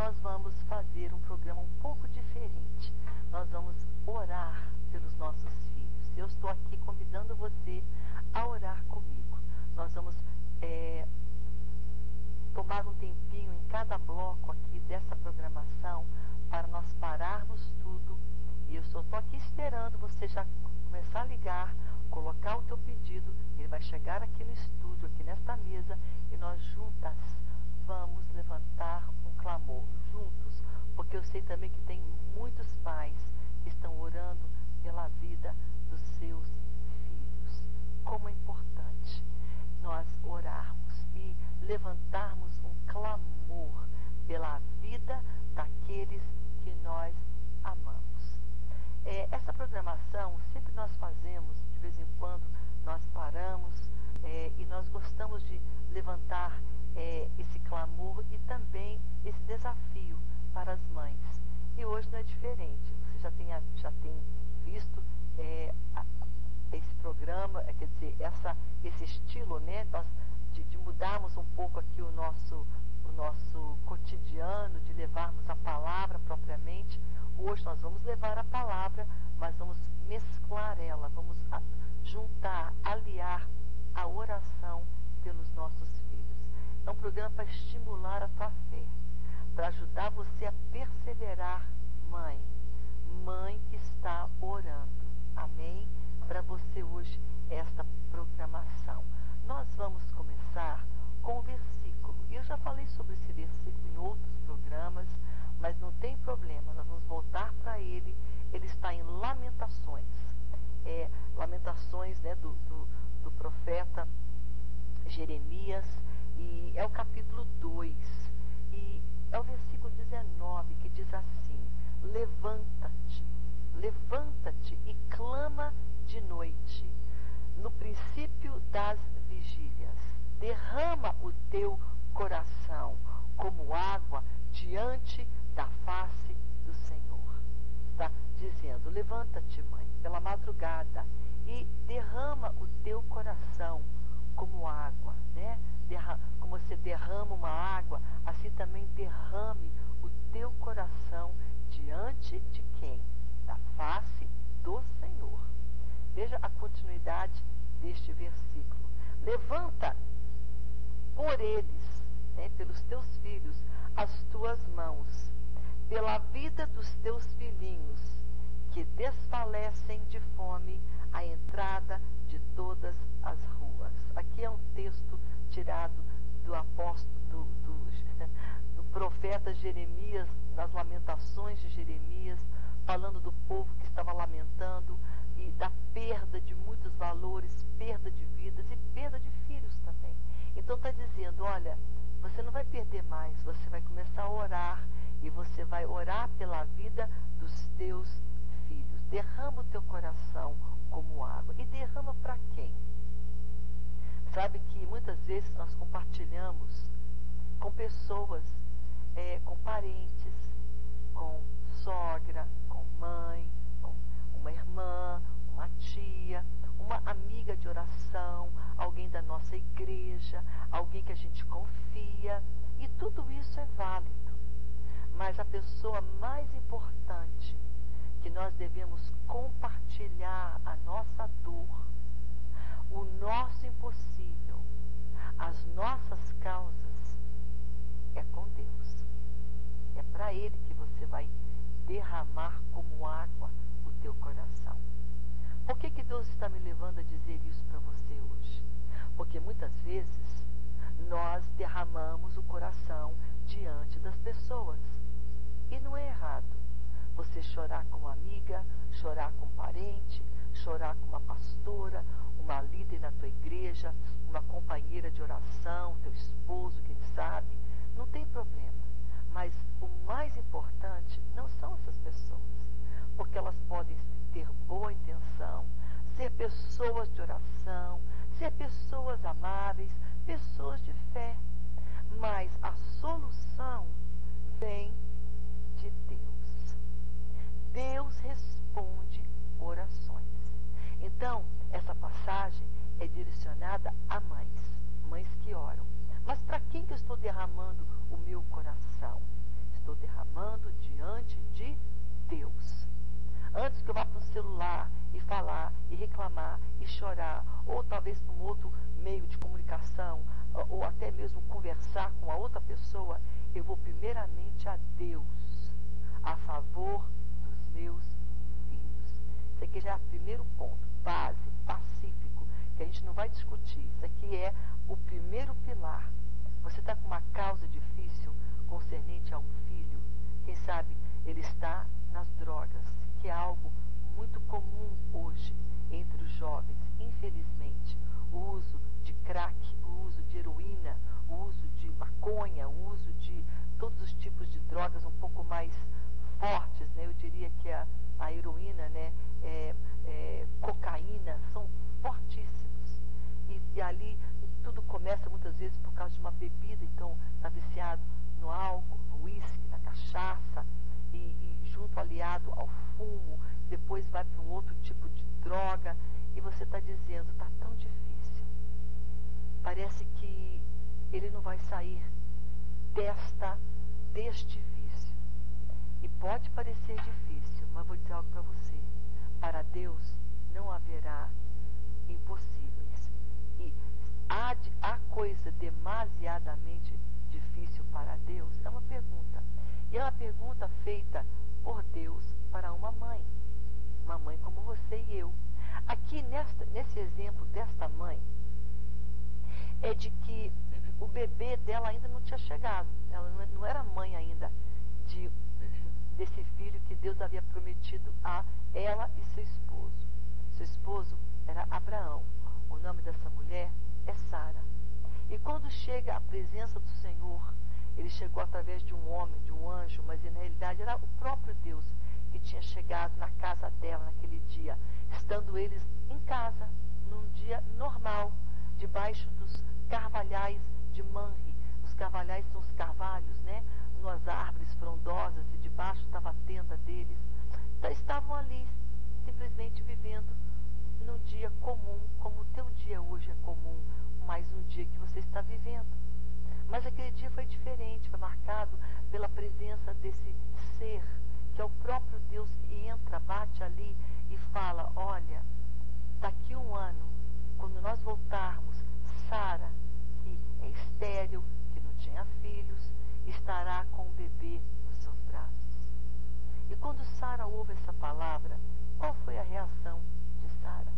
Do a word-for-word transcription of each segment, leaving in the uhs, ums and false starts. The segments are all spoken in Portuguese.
nós vamos fazer um programa um pouco diferente. Nós vamos orar pelos nossos filhos. Eu estou aqui convidando você a orar comigo. Nós vamos é, tomar um tempinho em cada bloco aqui dessa programação para nós pararmos tudo. E eu só estou aqui esperando você já começar a ligar, colocar o teu pedido. Ele vai chegar aqui no estúdio, aqui nesta mesa, e nós juntas vamos levantar um clamor, juntos, porque eu sei também que tem muitos pais que estão orando pela vida dos seus filhos. Como é importante nós orarmos e levantarmos um clamor pela vida daqueles que nós amamos. É, essa programação sempre nós fazemos, de vez em quando nós paramos é, e nós gostamos de levantar é, esse clamor e também esse desafio para as mães. E hoje não é diferente. Você já tem, já tem visto é, a, esse programa, é, quer dizer, essa, esse estilo, né, nós, de, de mudarmos um pouco aqui o nosso, o nosso cotidiano, de levarmos a palavra propriamente. Hoje nós vamos levar a palavra, mas vamos mesclar ela, vamos a, juntar, aliar a oração pelos nossos filhos. É um programa para estimular a tua fé, para ajudar você a perseverar, mãe, mãe que está orando. Amém? Para você hoje, esta programação. Nós vamos começar com o versículo. E eu já falei sobre esse versículo em outros programas, mas não tem problema, nós vamos voltar para ele. Ele está em Lamentações. É, Lamentações, né, do, do, do profeta Jeremias, e é o capítulo dois, e é o versículo dezenove, que diz assim: levanta-te, levanta-te e clama de noite, no princípio das vigílias, derrama o teu coração como água diante da face do Senhor. Está dizendo: levanta-te, mãe, pela madrugada e derrama o teu coração como água, né? Derra como você derrama uma água, assim também derrame o teu coração diante de quem? Da face do Senhor. Veja a continuidade deste versículo. Levanta por eles, né, pelos teus filhos, as tuas mãos, pela vida dos teus filhinhos, que desfalecem de fome à entrada de todas as ruas. Aqui é um texto tirado do apóstolo, do, do, do profeta Jeremias, nas Lamentações de Jeremias, falando do povo que estava lamentando e da perda de muitos valores, perda de vidas e perda de filhos também. Então está dizendo: olha, você não vai perder mais, você vai começar a orar, e você vai orar pela vida dos teus filhos. Derrama o teu coração como água. E derrama para quem? Sabe que muitas vezes nós compartilhamos com pessoas, é, com parentes, com sogra, com mãe, com uma irmã, uma tia, uma amiga de oração, alguém da nossa igreja, alguém que a gente confia, e tudo isso é válido. Mas a pessoa mais importante que nós devemos compartilhar a nossa dor, o nosso impossível, as nossas causas, é com Deus. É para Ele que você vai derramar como água o teu coração. Por que que Deus está me levando a dizer isso para você hoje? Porque muitas vezes nós derramamos o coração diante das pessoas. E não é errado você chorar com uma amiga, chorar com um parente, chorar com uma pastora, uma líder na tua igreja, uma companheira de oração, teu esposo, quem sabe. Não tem problema. Mas o mais importante não são essas pessoas, porque elas podem ter boa intenção, ser pessoas de oração, ser pessoas amáveis, pessoas de fé. Mas a solução vem de Deus. Deus responde orações. Então, essa passagem é direcionada a mães, mães que oram. Mas para quem que eu estou derramando o meu coração? Estou celular e falar, e reclamar, e chorar, ou talvez por um outro meio de comunicação, ou até mesmo conversar com a outra pessoa, eu vou primeiramente a Deus, a favor dos meus filhos. Isso aqui já é o primeiro ponto, base, pacífico, que a gente não vai discutir. Isso aqui é o primeiro pilar. Você está com uma causa difícil concernente a um filho, quem sabe ele está nas drogas, que é algo muito comum hoje entre os jovens, infelizmente. O uso de crack, o uso de heroína, o uso de maconha, o uso de todos os tipos de drogas um pouco mais fortes, né? Eu diria que a, a heroína, né? É, é, cocaína, são fortíssimos. E, e ali tudo começa muitas vezes por causa de uma bebida, então está viciado no álcool, no uísque, na cachaça, e, e junto aliado ao fumo, depois vai para um outro tipo de droga, e você está dizendo, está tão difícil. Parece que ele não vai sair desta, deste vício. E pode parecer difícil, mas vou dizer algo para você. Para Deus não haverá impossíveis. E há, de, há coisa demasiadamente difícil para Deus? É uma pergunta. E é uma pergunta feita por Deus para uma mãe. Uma mãe como você e eu. Aqui, nesta, nesse exemplo desta mãe, é de que o bebê dela ainda não tinha chegado. Ela não, não era mãe ainda de, desse filho que Deus havia prometido a ela e seu esposo. Seu esposo era Abraão. O nome dessa mulher é Sara. E quando chega à presença do Senhor, ele chegou através de um homem, de um anjo, mas na realidade era o próprio Deus que tinha chegado na casa dela naquele dia, estando eles em casa, num dia normal, debaixo dos carvalhais de Manre. Os carvalhais são os carvalhos, né? Umas árvores frondosas, e debaixo estava a tenda deles. Então, estavam ali, simplesmente vivendo num dia comum, como o teu dia hoje é comum, mais um dia que você está vivendo. Mas aquele dia foi diferente, foi marcado pela presença desse ser, que é o próprio Deus que entra, bate ali e fala, olha, daqui um ano, quando nós voltarmos, Sara, que é estéril, que não tinha filhos, estará com o bebê nos seus braços. E quando Sara ouve essa palavra, qual foi a reação de Sara?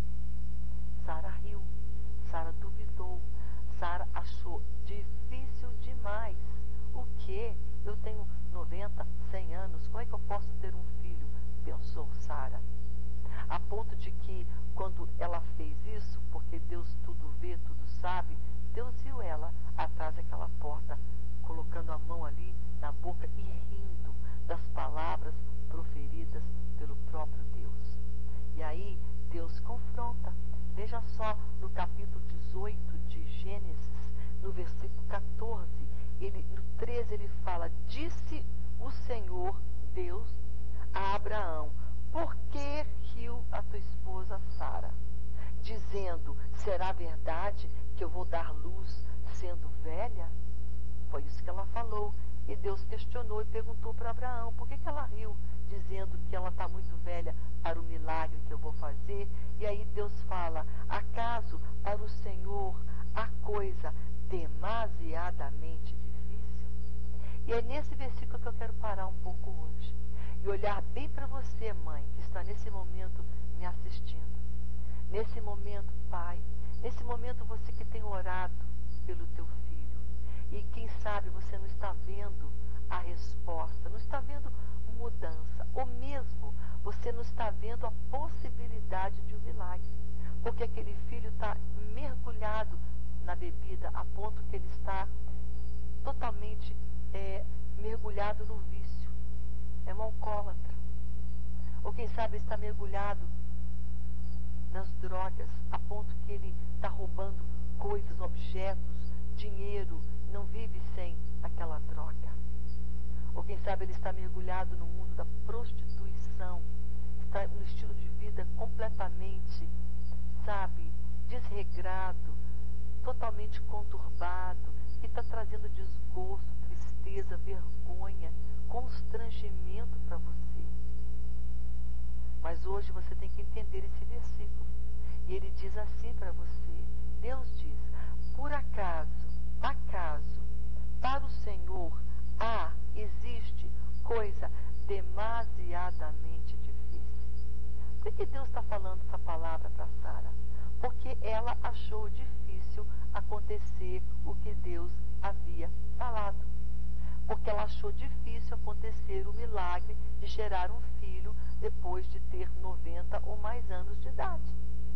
Sara riu, Sara duvidou, Sara achou difícil demais. O quê? Eu tenho noventa, cem anos, como é que eu posso ter um filho? Pensou Sara. A ponto de que, quando ela fez isso, porque Deus tudo vê, tudo sabe, Deus viu ela atrás daquela porta, colocando a mão ali na boca e rindo das palavras proferidas pelo próprio Deus. E aí, Deus confronta. Veja só, no capítulo dezoito de Gênesis, no versículo quatorze, ele, no treze ele fala, disse o Senhor Deus a Abraão, por que riu a tua esposa Sara? Dizendo, será verdade que eu vou dar luz sendo velha? Foi isso que ela falou. E Deus questionou e perguntou para Abraão, por que, que ela riu? Dizendo que ela está muito velha para o milagre que eu vou fazer. E aí Deus fala, acaso para o Senhor há coisa demasiadamente difícil? E é nesse versículo que eu quero parar um pouco hoje. E olhar bem para você, mãe, que está nesse momento me assistindo. Nesse momento, pai, nesse momento você que tem orado pelo teu filho. E quem sabe você não está vendo a resposta, não está vendo mudança. Ou mesmo você não está vendo a possibilidade de um milagre. Porque aquele filho está mergulhado na bebida a ponto que ele está totalmente é, mergulhado no vício. É um alcoólatra. Ou quem sabe está mergulhado nas drogas, a ponto que ele está roubando coisas, objetos, dinheiro, não vive sem aquela droga. Ou quem sabe ele está mergulhado no mundo da prostituição, está no estilo de vida completamente, sabe, desregrado, totalmente conturbado, que está trazendo desgosto, tristeza, vergonha, constrangimento para você. Mas Mas hoje você tem que entender esse versículo. E ele diz assim para você, Deus diz, por acaso, acaso, para o Senhor há, existe coisa demasiadamente difícil. Por que Deus está falando essa palavra para Sara? Porque ela achou difícil acontecer o que Deus havia falado. Porque ela achou difícil acontecer o milagre de gerar um filho depois de ter noventa ou mais anos de idade.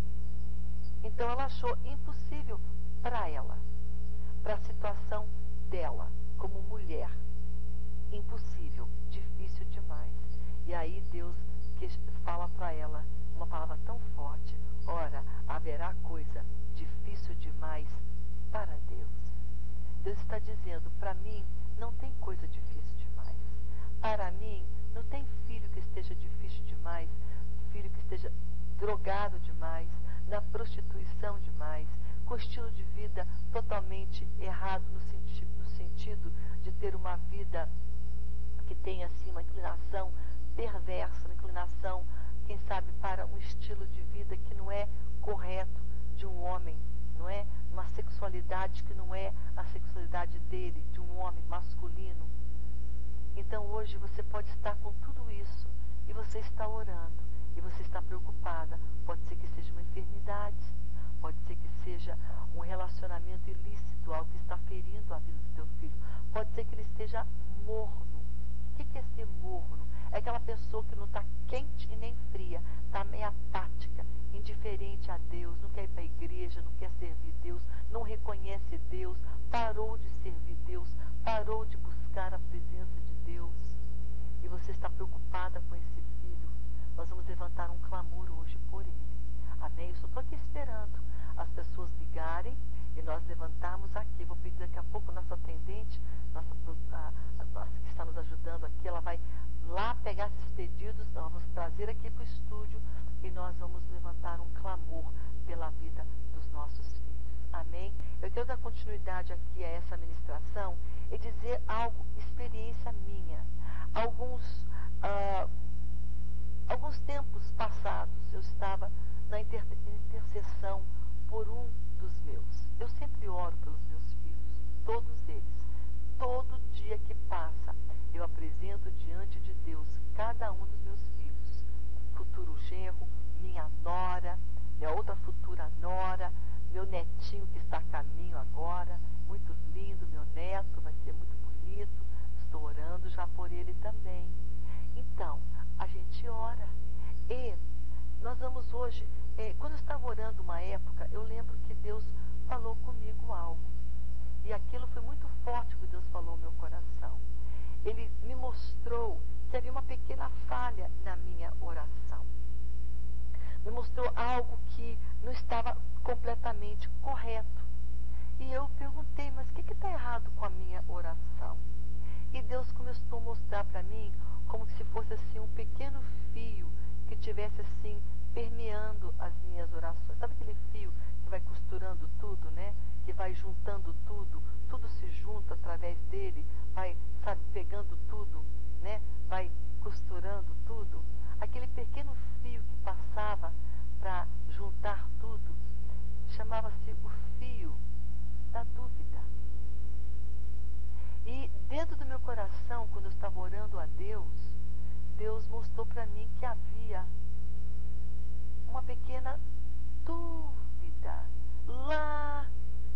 Então ela achou impossível para ela, para a situação dela, como mulher. Impossível, difícil demais. E aí Deus que fala para ela uma palavra tão forte, ora, haverá coisa difícil demais para Deus. Deus está dizendo, para mim não tem coisa difícil demais. Para mim não tem filho que esteja difícil demais, filho que esteja drogado demais, na prostituição demais, com estilo de vida totalmente errado no, senti no sentido de ter uma vida que tenha assim uma inclinação perversa, uma inclinação, quem sabe, para um estilo de vida que não é correto de um homem, não é? Uma sexualidade que não é a sexualidade dele, de um homem masculino. Então hoje você pode estar com tudo isso e você está orando e você está preocupada. Pode ser que seja uma enfermidade, pode ser que seja um relacionamento ilícito, algo que está ferindo a vida do teu filho. Pode ser que ele esteja morno. O que é ser morno? É aquela pessoa que não está quente e nem fria, está meio apática, indiferente a Deus, não quer ir para a igreja, não quer servir Deus, não reconhece Deus, parou de servir Deus, parou de buscar a presença de Deus. E você está preocupada com esse filho. Nós vamos levantar um clamor hoje por ele. Amém? Eu só estou aqui esperando as pessoas ligarem e nós levantarmos aqui. Vou pedir daqui a pouco a nossa atendente, nossa, a, a, a, que está nos ajudando aqui, ela vai lá pegar esses pedidos, nós vamos trazer aqui para o estúdio e nós vamos levantar um clamor pela vida dos nossos filhos. Amém? Eu quero dar continuidade aqui a essa ministração e dizer algo, experiência minha. Alguns, uh, alguns tempos passados, eu estava na inter intercessão por um dos meus. Eu sempre oro pelos meus filhos, todos eles. Todo dia que passa, eu apresento diante de Deus cada um dos meus filhos. Futuro genro, minha nora, minha outra futura nora, meu netinho que está a caminho agora, muito lindo, meu neto, vai ser muito bonito. Estou orando já por ele também. Então, a gente ora. E nós vamos hoje, é, quando eu estava orando uma época, eu lembro que Deus falou comigo algo. E aquilo foi muito forte que Deus falou no meu coração. Ele me mostrou que havia uma pequena falha na minha oração. Me mostrou algo que não estava completamente correto. E eu perguntei, mas o que está errado com a minha oração? E Deus começou a mostrar para mim como se fosse assim um pequeno fio que tivesse assim permeando as minhas orações. Sabe aquele fio que vai costurando tudo, né? Que vai juntando tudo, tudo se junta através dele, vai, sabe, pegando tudo, né? Vai costurando tudo. Aquele pequeno fio que passava para juntar tudo chamava-se o fio da dúvida. E dentro do meu coração, quando eu estava orando a Deus, Deus mostrou para mim que havia uma pequena dúvida lá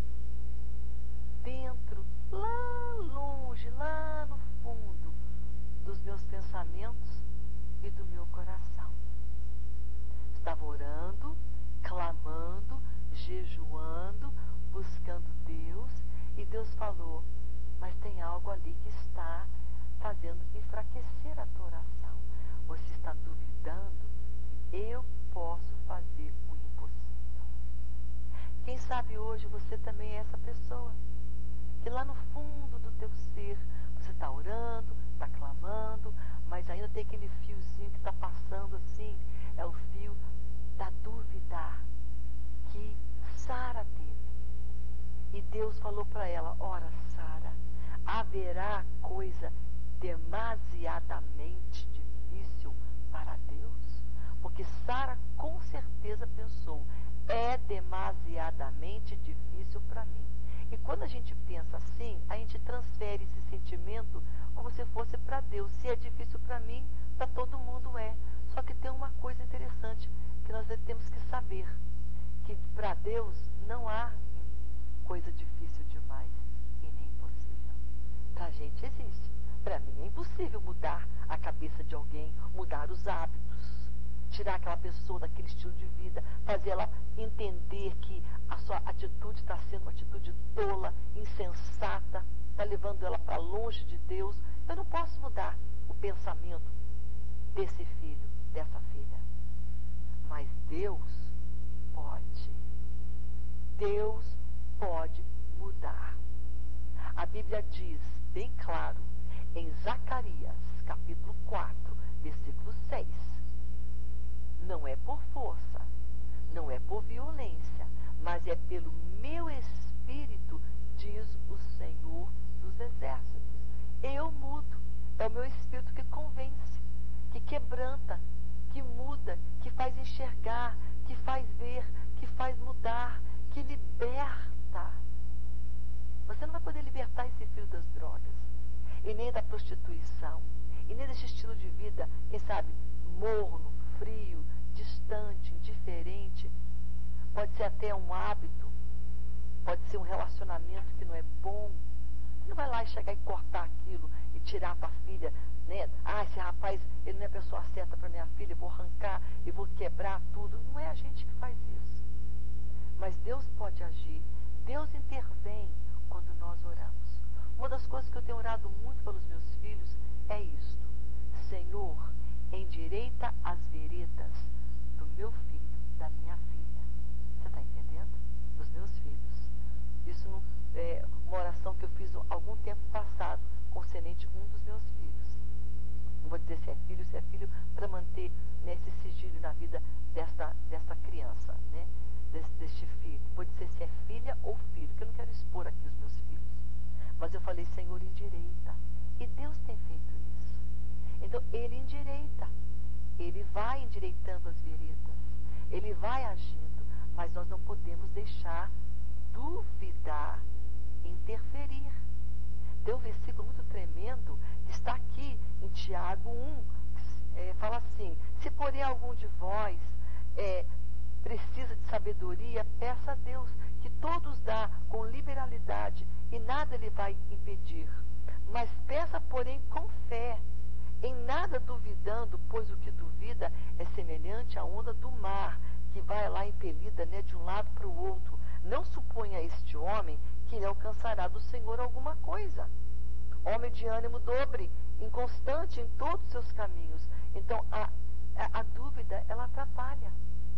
dentro, lá longe, lá no fundo dos meus pensamentos e do meu coração. Estava orando, clamando, jejuando, buscando Deus, e Deus falou, mas tem algo ali que está fazendo enfraquecer a tua oração. Você está duvidando que eu posso fazer o impossível. Quem sabe hoje você também é essa pessoa, que lá no fundo do teu ser, você está orando, está clamando, mas ainda tem aquele fiozinho que está passando assim, é o fio da dúvida que Sara teve. E Deus falou para ela, ora Sara, haverá coisa demasiadamente difícil para Deus? Porque Sara com certeza pensou, é demasiadamente difícil para mim. E quando a gente pensa assim, a gente transfere esse sentimento como se fosse para Deus. Se é difícil para mim, para todo mundo é. Só que tem uma coisa interessante que nós temos que saber, que para Deus não há coisa difícil demais e nem impossível. Para a gente existe. Para mim é impossível mudar a cabeça de alguém, mudar os hábitos, tirar aquela pessoa daquele estilo de vida, fazer ela entender que a sua atitude está sendo uma atitude tola, insensata, está levando ela para longe de Deus. Eu não posso mudar o pensamento desse filho, dessa filha. Mas Deus pode. Deus pode mudar. A Bíblia diz bem claro em Zacarias, capítulo quatro, versículo seis. Não é por força, não é por violência, mas é pelo meu Espírito, diz o Senhor dos Exércitos. Eu mudo, é o meu Espírito que convence, que quebranta, que muda, que faz enxergar, que faz ver, que faz mudar, que liberta. Você não vai poder libertar esse filho das drogas, e nem da prostituição, e nem desse estilo de vida, quem sabe, morno, frio, distante, indiferente. Pode ser até um hábito, pode ser um relacionamento que não é bom. Você não vai lá e chegar e cortar aquilo e tirar a tua filha, né? Ah, esse rapaz, ele não é a pessoa certa para minha filha, eu vou arrancar e vou quebrar tudo. Não é a gente que faz isso. Mas Deus pode agir. Deus intervém quando nós oramos. Uma das coisas que eu tenho orado muito pelos meus filhos é isto: Senhor, endireita as veredas do meu filho, da minha filha. Você está entendendo? Dos meus filhos. Isso não, é uma oração que eu fiz algum tempo passado concernente um dos meus filhos. Não vou dizer se é filho, se é filho, para manter, né, esse sigilo na vida desta, desta criança, né? Deste, deste filho. Pode dizer se é filha ou filho, que eu não quero expor aqui os meus filhos. Mas eu falei, Senhor, endireita. E Deus tem feito isso. Então, Ele endireita. Ele vai endireitando as veredas. Ele vai agindo. Mas nós não podemos deixar duvidar, interferir. Tem um versículo muito tremendo que está aqui em Tiago um. É, fala assim: se porém algum de vós é, precisa de sabedoria, peça a Deus, que todos dá com liberalidade, e nada lhe vai impedir. Mas peça, porém, com fé, em nada duvidando, pois o que duvida é semelhante à onda do mar, que vai lá impelida, né, de um lado para o outro. Não suponha este homem que ele alcançará do Senhor alguma coisa. Homem de ânimo dobre, inconstante em todos os seus caminhos. Então, a, a, a dúvida, ela atrapalha.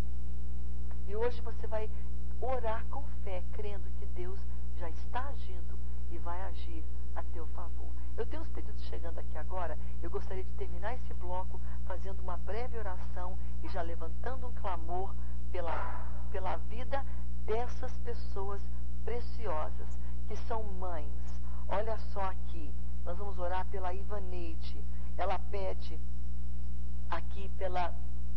E hoje você vai orar com fé, crendo que Deus já está agindo e vai agir a teu favor. Eu tenho os pedidos chegando aqui agora. Eu gostaria de terminar esse bloco fazendo uma breve oração e já levantando um clamor pela, pela vida dessas pessoas preciosas, que são mães. Olha só aqui, nós vamos orar pela Ivaneide. Ela pede aqui pela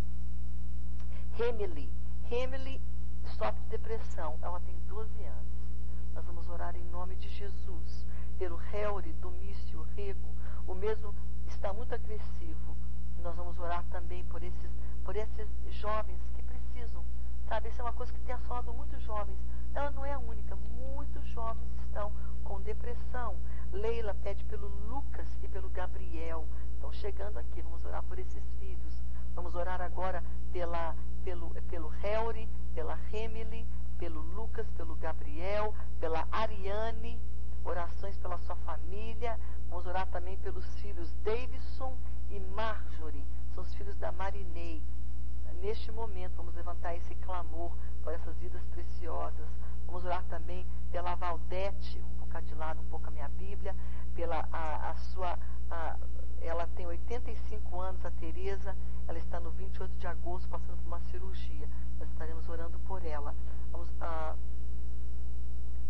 Emily. Emily sofre de depressão, ela tem doze anos. Nós vamos orar em nome de Jesus. Pelo Helry, Domício, Rego, o mesmo está muito agressivo. Nós vamos orar também por esses, por esses jovens que precisam, sabe? Isso é uma coisa que tem assolado muitos jovens. Ela não é a única, muitos jovens estão com depressão. Leila pede pelo Lucas e pelo Gabriel. Estão chegando aqui, vamos orar por esses filhos. Vamos orar agora pela, pelo, pelo Helry, pela Emily, pelo Lucas, pelo Gabriel, pela Ariane. Orações pela sua família. Vamos orar também pelos filhos Davidson e Marjorie. São os filhos da Marinei. Neste momento, vamos levantar esse clamor por essas vidas preciosas. Vamos orar também pela Valdete. Vou colocar de lado um pouco a minha Bíblia. Pela a, a sua... A, ela tem oitenta e cinco anos, a Tereza. Ela está no vinte e oito de agosto, passando por uma cirurgia. Nós estaremos orando por ela. Vamos... A,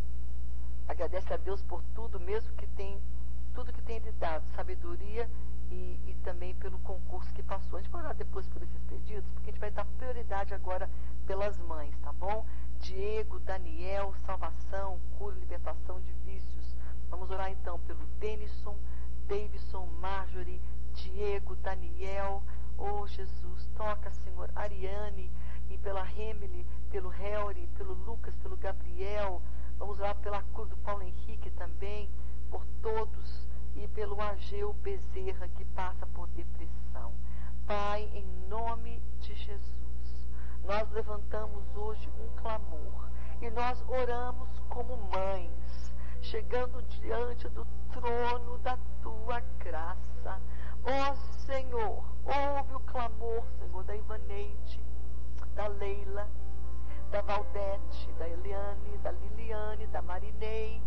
agradece a Deus por tudo, mesmo que tem tudo que tem lhe dado, sabedoria e, e também pelo concurso que passou. A gente vai orar depois por esses pedidos, porque a gente vai dar prioridade agora pelas mães, tá bom? Diego, Daniel, salvação, cura, libertação de vícios. Vamos orar então pelo Denison, Davidson, Marjorie, Diego, Daniel. Oh Jesus, toca, Senhor, Ariane, e pela Remily, pelo Helry, pelo Lucas, pelo Gabriel. Vamos orar pela cura do Paulo Henrique também, por todos, e pelo Ageu Bezerra, que passa por depressão. Pai, em nome de Jesus, nós levantamos hoje um clamor, e nós oramos como mães, chegando diante do trono da tua graça. Ó Senhor, ouve o clamor, Senhor, da Ivaneide, da Leila, da Valdete, da Eliane, da Liliane, da Marinei.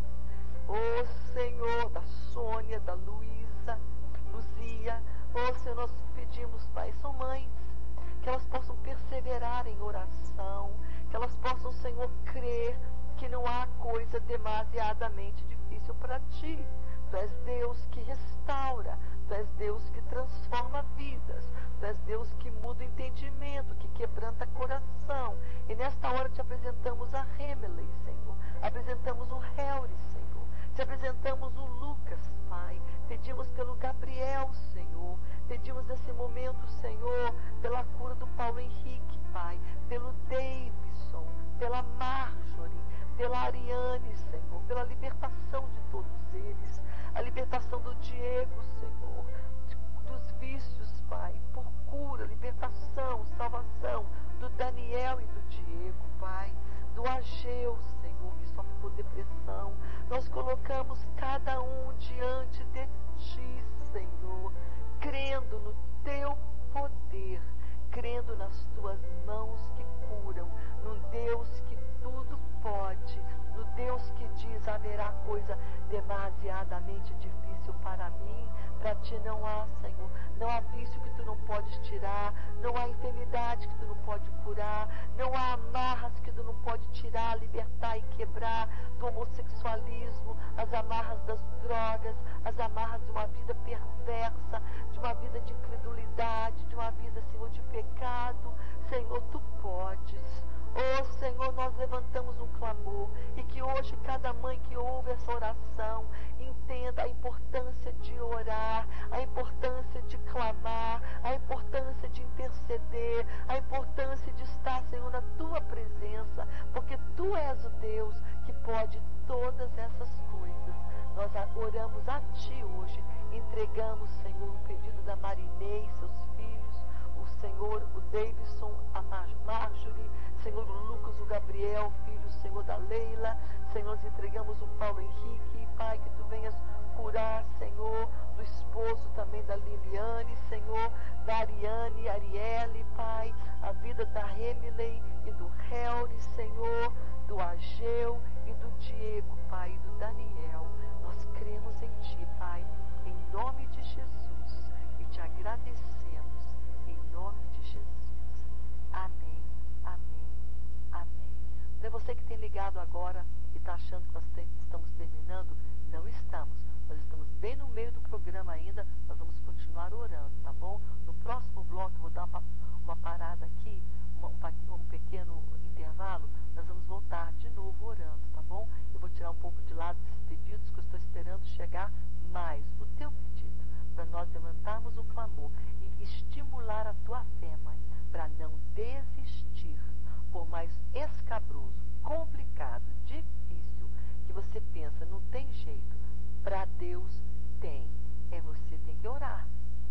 Ó Senhor, da Sônia, da Luísa, Luzia. Ó Senhor, nós pedimos, Pai, são mães, que elas possam perseverar em oração, que elas possam, Senhor, crer que não há coisa demasiadamente difícil para ti. Tu és Deus que restaura, Tu és Deus que transforma vidas, Tu és Deus que muda o entendimento, que quebranta coração. E nesta hora te apresentamos a Remily, Senhor, apresentamos o Helry, Senhor, te apresentamos o Lucas, Pai, pedimos pelo Gabriel, Senhor, pedimos nesse momento, Senhor, pela cura do Paulo Henrique, Pai, pelo Davidson, pela Marjorie, pela Ariane, Senhor, pela libertação de todos eles, a libertação do Diego, Senhor, dos vícios, Pai, por cura, libertação, salvação, do Daniel e do Diego, Pai, do Ageu, Senhor, que sofre por depressão. Nós colocamos cada um diante de ti, Senhor, crendo no teu poder, crendo nas tuas mãos que curam, num Deus que tudo pode, no Deus que diz: haverá coisa demasiadamente difícil para mim, para ti não há, Senhor. Não há vício que tu não podes tirar, não há enfermidade que tu não pode curar, não há amarras que tu não pode tirar, libertar e quebrar, do homossexualismo, as amarras das drogas, as amarras de uma vida perversa, de uma vida de incredulidade, de uma vida, Senhor, de pecado. Senhor, tu podes. Oh Senhor, nós levantamos um clamor, e que hoje cada mãe que ouve essa oração entenda a importância de orar, a importância de clamar, a importância de interceder, a importância de estar, Senhor, na tua presença, porque tu és o Deus que pode todas essas coisas. Nós oramos a ti hoje, entregamos, Senhor, o pedido da Marinei, seus filhos, o Senhor, o Davidson, a Mar Marjorie, Senhor, o Lucas, o Gabriel, filho, Senhor, da Leila. Senhor, nós entregamos o Paulo Henrique, Pai, que tu venhas curar, Senhor, do esposo também da Liliane, Senhor, da Ariane, Arielle, Pai, a vida da Remily e do Helry, Senhor, do Ageu e do Diego, Pai, e do Daniel. Nós cremos em ti, Pai, em nome de Jesus, e te agradecemos em nome de Jesus. Amém, amém, amém. Para você que tem ligado agora e está achando que nós te estamos terminando, não estamos. Nós estamos bem no meio do programa ainda, nós vamos continuar orando, tá bom? No próximo bloco, eu vou dar uma, uma parada aqui, uma, um, um pequeno intervalo, nós vamos voltar de novo orando, tá bom? Eu vou tirar um pouco de lado desses pedidos, que eu estou esperando chegar mais o teu pedido, para nós levantarmos um clamor e estimular a tua fé, mãe, para não desistir, por mais escabroso, complicado, difícil, que você pensa, não tem jeito. Para Deus tem. É você tem que orar,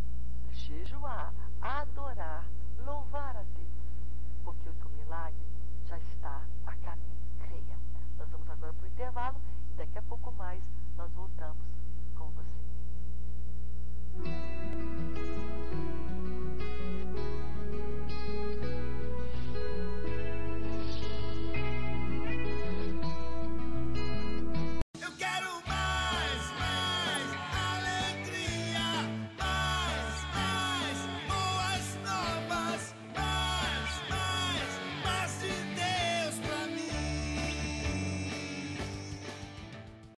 jejuar, adorar, louvar a Deus, porque o teu milagre já está a caminho. Creia. Nós vamos agora para o intervalo e daqui a pouco mais nós voltamos com você.